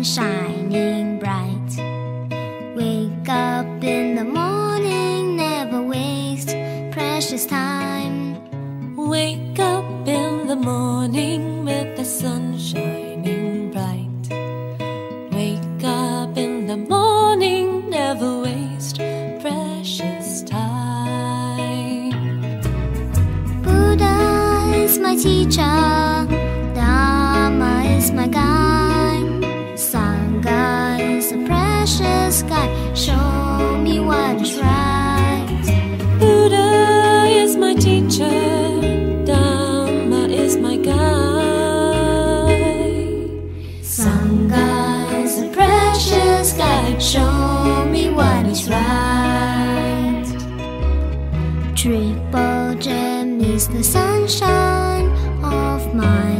sun shining bright. Wake up in the morning, never waste precious time. Wake up in the morning with the sun shining bright. Wake up in the morning, never waste precious time. Buddha is my teacher, Dharma is my guide, Sangha is a precious guide, show me what is right. Buddha is my teacher, Dharma is my guide, Sangha is a precious guide, show me what is right. Triple Gem is the sunshine of my